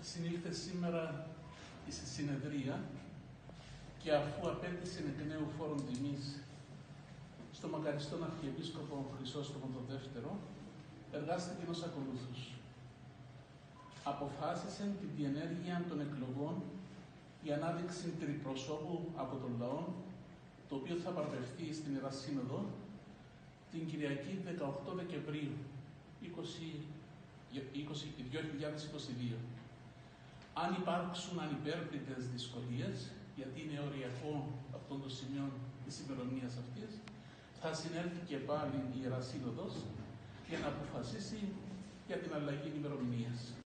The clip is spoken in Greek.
συνήλθε σήμερα στη συνεδρία και αφού απέτησε εκ νέου φόρον τιμής στο μακαριστόν Αρχιεπίσκοπο Χρυσόστομο το δεύτερο, εργάστηκε ως ακολούθους. Αποφάσισε την διενέργεια των εκλογών η ανάδειξη τριπροσώπου από τον λαό, το οποίο θα παραπευθεί στην Ιερά Σύνοδο την Κυριακή 18 Δεκεμβρίου 2022. Αν υπάρξουν ανυπέρβλητες δυσκολίες, γιατί είναι οριακό αυτό το σημείο της ημερομηνίας αυτής, θα συνέλθει και πάλι η Ιερά Σύνοδος για να αποφασίσει για την αλλαγή ημερομηνίας.